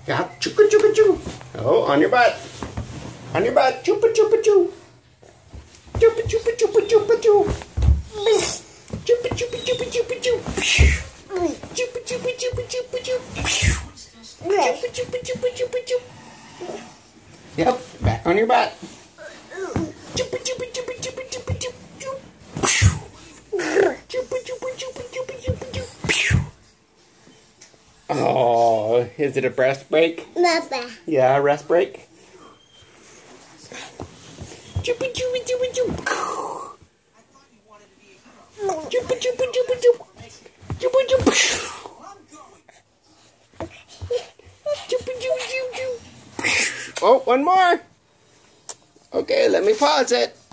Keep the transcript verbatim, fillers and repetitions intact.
Yeah, choo choo choo. Oh, on your butt. On your butt. Chupa chupa choo. Chupa chupa chupa chupa choo. Chupa chupa chupa chupa choo. Chupa chupa chupa chupa choo. Chupa chupa chupa chupa choo. Yep, back on your butt. Chupa chupa chupa chupa chupa choo. Chupa chupa chupa chupa chupa choo. Oh, is it a breast break? Papa. Yeah, a rest break. Chupa chupa chupa chupa. Chupa chupa chupa chupa. Chupa chupa. Chupa chupa chupa. Oh, one more. Okay, let me pause it.